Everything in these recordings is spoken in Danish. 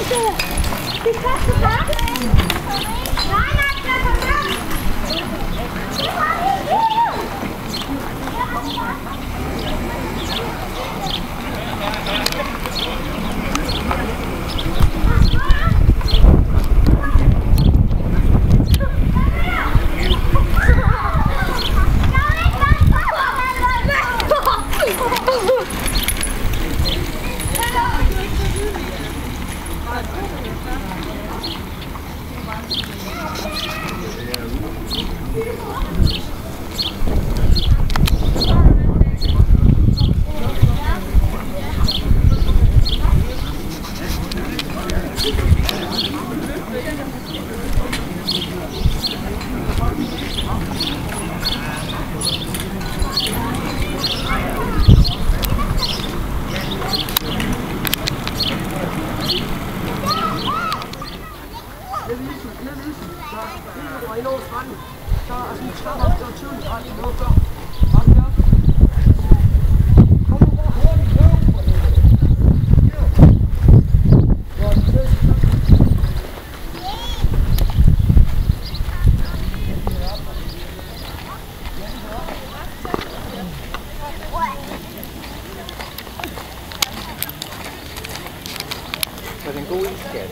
Det første bakke. Nej, der kommer frem. Det var helt vildt. Så det er en god isskat.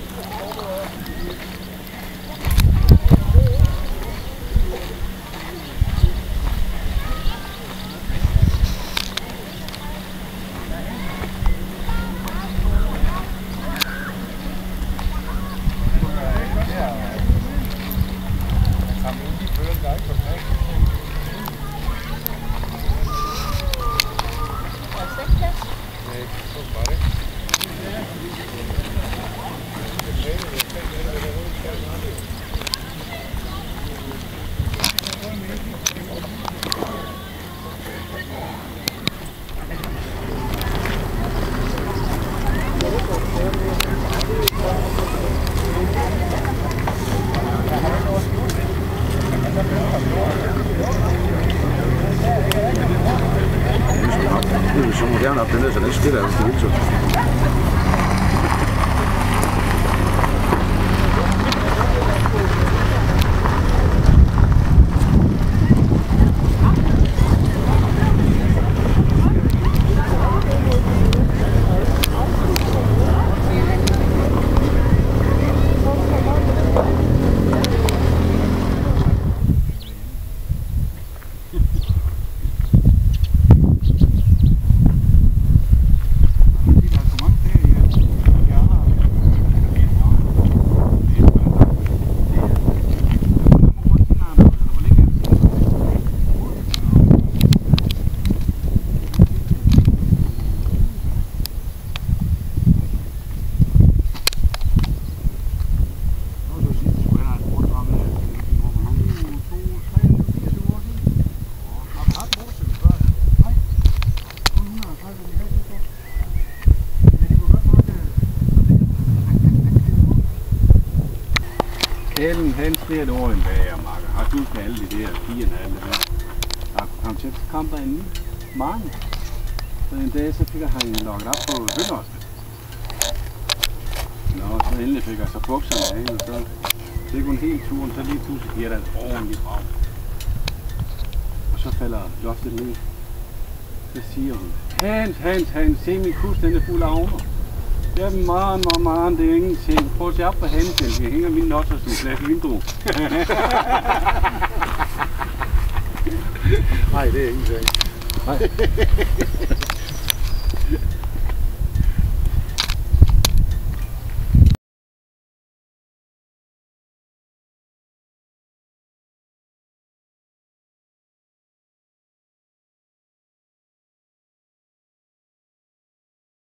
Det er så moderne op, den der, så den spiller altså hele tiden. Han flere et år en bager, Marker. Har du med alle de der pigerne og alt det der. Der kom til at komme derinde i marken. Så en dag så fik han lukket op på hønderostet. Nå, så endelig fik jeg så bukserne af, og så fik hun hele turen, så lige pludselig giver der et ordentligt brag. Og så falder loftet ned. Så siger hun, Hans, se min kus, den er fuld af ovner. Ja, man, det er ingenting. Prøv at se op på Hans, jeg hænger mine notter som glas vindue. Nej, det er ikke. Nej.